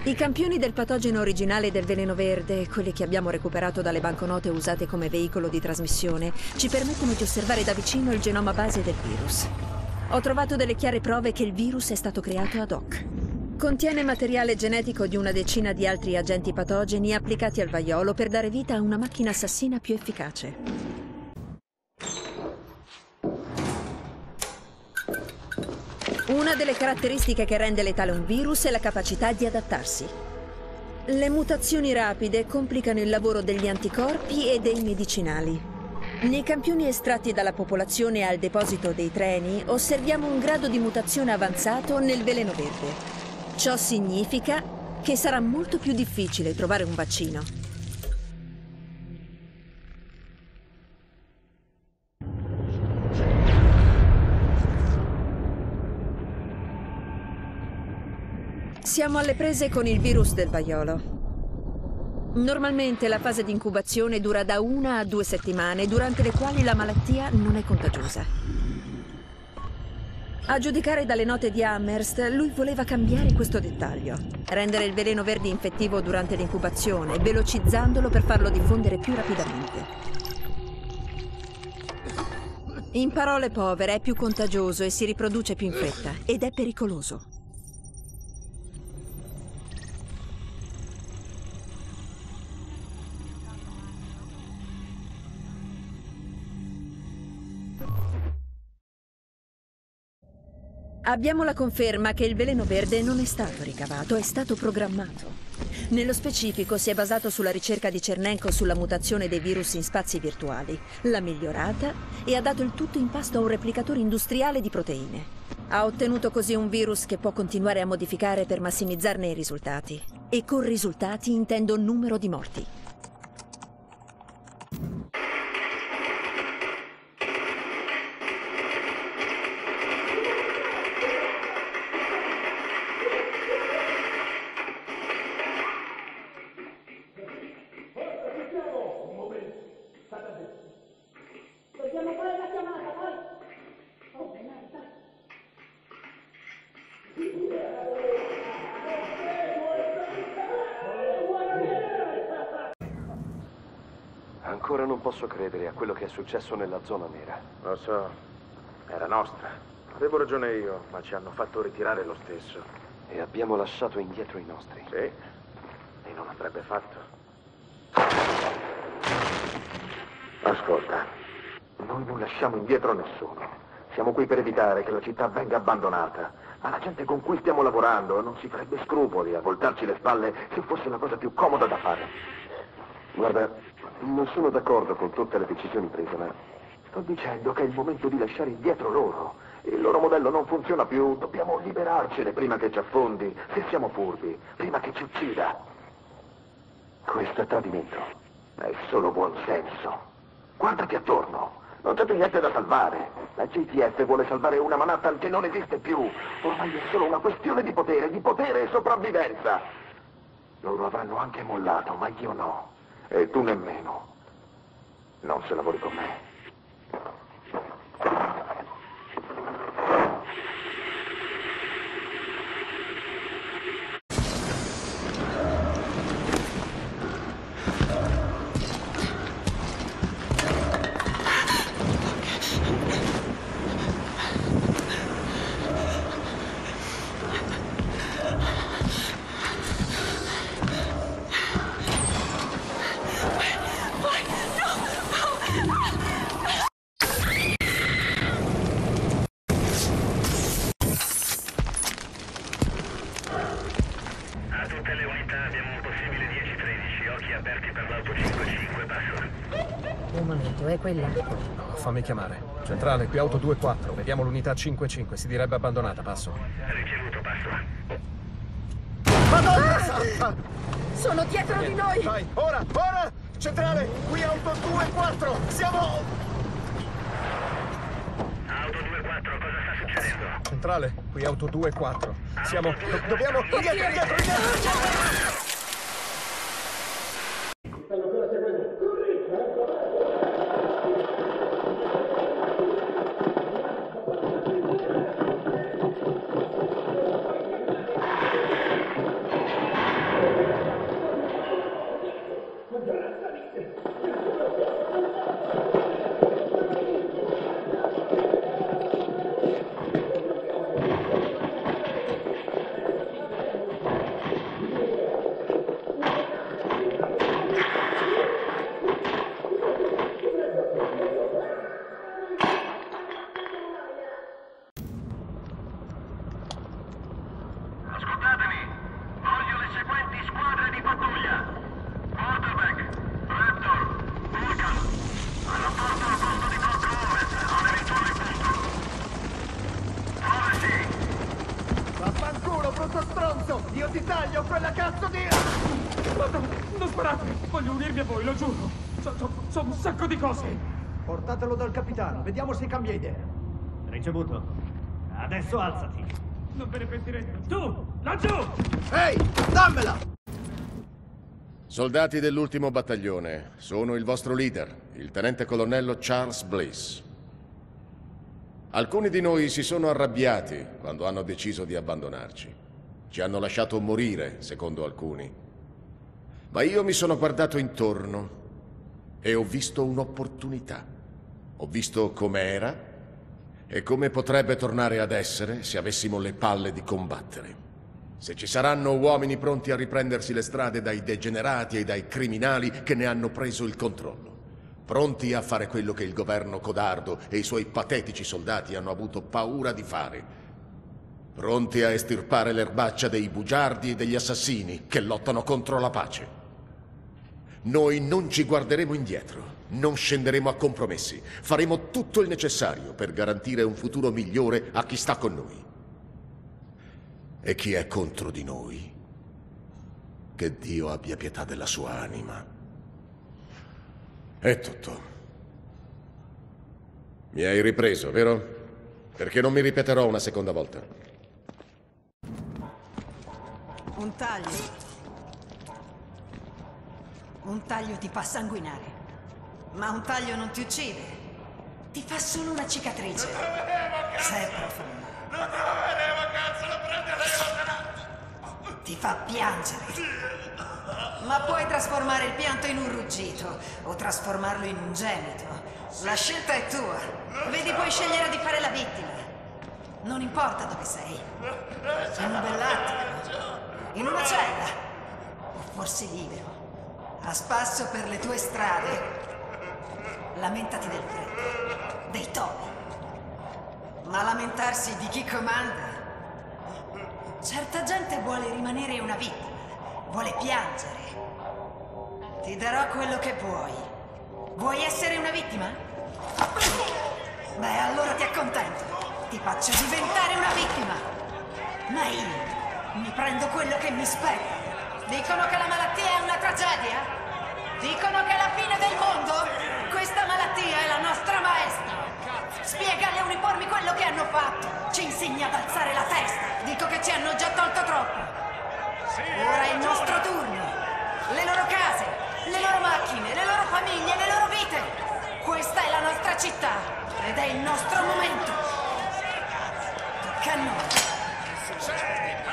I campioni del patogeno originale del veleno verde, quelli che abbiamo recuperato dalle banconote usate come veicolo di trasmissione, ci permettono di osservare da vicino il genoma base del virus. Ho trovato delle chiare prove che il virus è stato creato ad hoc. Contiene materiale genetico di una decina di altri agenti patogeni applicati al vaiolo per dare vita a una macchina assassina più efficace. Una delle caratteristiche che rende letale un virus è la capacità di adattarsi. Le mutazioni rapide complicano il lavoro degli anticorpi e dei medicinali. Nei campioni estratti dalla popolazione al deposito dei treni osserviamo un grado di mutazione avanzato nel veleno verde. Ciò significa che sarà molto più difficile trovare un vaccino. Siamo alle prese con il virus del vaiolo. Normalmente la fase di incubazione dura da 1 a 2 settimane, durante le quali la malattia non è contagiosa. A giudicare dalle note di Amherst, lui voleva cambiare questo dettaglio. Rendere il veleno verde infettivo durante l'incubazione, velocizzandolo per farlo diffondere più rapidamente. In parole povere, è più contagioso e si riproduce più in fretta, ed è pericoloso. Abbiamo la conferma che il veleno verde non è stato ricavato, è stato programmato. Nello specifico si è basato sulla ricerca di Chernenko sulla mutazione dei virus in spazi virtuali, l'ha migliorata e ha dato il tutto in pasto a un replicatore industriale di proteine. Ha ottenuto così un virus che può continuare a modificare per massimizzarne i risultati. E con risultati intendo numero di morti. Ancora non posso credere a quello che è successo nella zona nera. Lo so, era nostra. Avevo ragione io, ma ci hanno fatto ritirare lo stesso. E abbiamo lasciato indietro i nostri. Sì, e non andrebbe fatto. Ascolta, noi non lasciamo indietro nessuno. Siamo qui per evitare che la città venga abbandonata. Ma la gente con cui stiamo lavorando non si farebbe scrupoli a voltarci le spalle se fosse la cosa più comoda da fare. Guarda, non sono d'accordo con tutte le decisioni prese, ma sto dicendo che è il momento di lasciare indietro loro. Il loro modello non funziona più. Dobbiamo liberarcene prima che ci affondi, se siamo furbi, prima che ci uccida. questo è tradimento. È solo buonsenso. Guardati attorno. Non c'è più niente da salvare. La JTF vuole salvare una Manhattan che non esiste più. Ormai è solo una questione di potere e sopravvivenza. Loro avranno anche mollato, ma io no. E tu nemmeno. Non se lavori con me. È quella? No, fammi chiamare. Centrale, qui auto 2-4. Vediamo l'unità 5-5. Si direbbe abbandonata, passo. Ricevuto, passo. Madonna santa! Sono dietro di noi! Vai, ora, ora! Centrale, qui auto 2-4. Siamo... Auto 2-4, cosa sta succedendo? Centrale, qui auto 2-4. Siamo... Dobbiamo... Indietro! brutto stronzo! Io ti taglio quella cazzo di... Non sparate! Voglio unirmi a voi, lo giuro! So un sacco di cose! Portatelo dal capitano, vediamo se cambia idea. Ricevuto. Adesso alzati. Non ve ne pentirete! Tu! Laggiù! Ehi, dammela! Soldati dell'ultimo battaglione, sono il vostro leader, il tenente colonnello Charles Bliss. Alcuni di noi si sono arrabbiati quando hanno deciso di abbandonarci. Ci hanno lasciato morire, secondo alcuni. Ma io mi sono guardato intorno e ho visto un'opportunità. Ho visto com'era e come potrebbe tornare ad essere se avessimo le palle di combattere. Se ci saranno uomini pronti a riprendersi le strade dai degenerati e dai criminali che ne hanno preso il controllo. Pronti a fare quello che il governo codardo e i suoi patetici soldati hanno avuto paura di fare. Pronti a estirpare l'erbaccia dei bugiardi e degli assassini che lottano contro la pace. Noi non ci guarderemo indietro, non scenderemo a compromessi. Faremo tutto il necessario per garantire un futuro migliore a chi sta con noi. E chi è contro di noi? Che Dio abbia pietà della sua anima. È tutto. Mi hai ripreso, vero? Perché non mi ripeterò una seconda volta. Un taglio. Un taglio ti fa sanguinare. Ma un taglio non ti uccide. Ti fa solo una cicatrice. Sei profondo. Non te lo vedevo, cazzo, lo prenderemo! Ti fa piangere. Ma puoi trasformare il pianto in un ruggito o trasformarlo in un gemito. La scelta è tua. Vedi, puoi scegliere di fare la vittima. Non importa dove sei. In un bell'attico, in una cella, o forse libero, a spasso per le tue strade. Lamentati del freddo, dei topi. Ma lamentarsi di chi comanda? Certa gente vuole rimanere una vittima. Vuole piangere. Ti darò quello che vuoi. Vuoi essere una vittima? Beh, allora ti accontento. Ti faccio diventare una vittima. Ma io mi prendo quello che mi spetta. Dicono che la malattia è una tragedia? Dicono che è la fine del mondo? Questa malattia è la nostra maestra. Spiega alle uniformi quello che hanno fatto. Ci insegna ad alzare la testa. Dico che ci hanno già tolto troppo. Ora è il nostro turno. Le loro case, le loro macchine, le loro famiglie, le loro vite. Questa è la nostra città ed è il nostro momento. Tocca a noi.